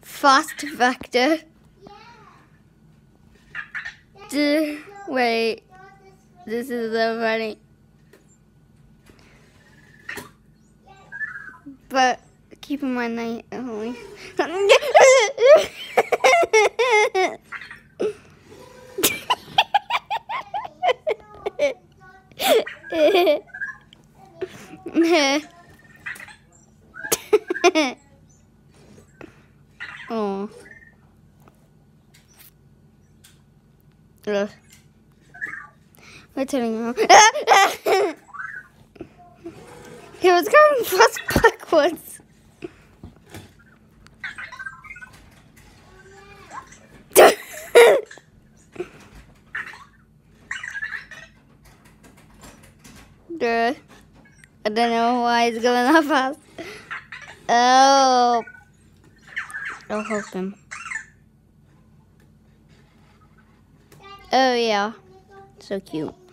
fast vector. Wait, this is the running. But keep in mind that only. Oh. Ugh. We're turning around. He was going fast backwards. Duh. I don't know why he's going that fast. Oh. I'll help him. Oh yeah. So cute.